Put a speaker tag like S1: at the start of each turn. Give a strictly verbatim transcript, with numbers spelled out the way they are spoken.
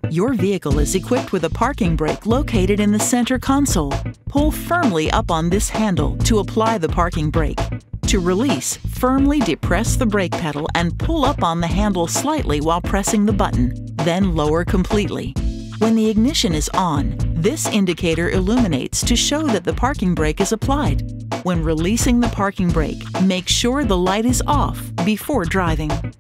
S1: Your vehicle is equipped with a parking brake located in the center console. Pull firmly up on this handle to apply the parking brake. To release, firmly depress the brake pedal and pull up on the handle slightly while pressing the button, then lower completely. When the ignition is on, this indicator illuminates to show that the parking brake is applied. When releasing the parking brake, make sure the light is off before driving.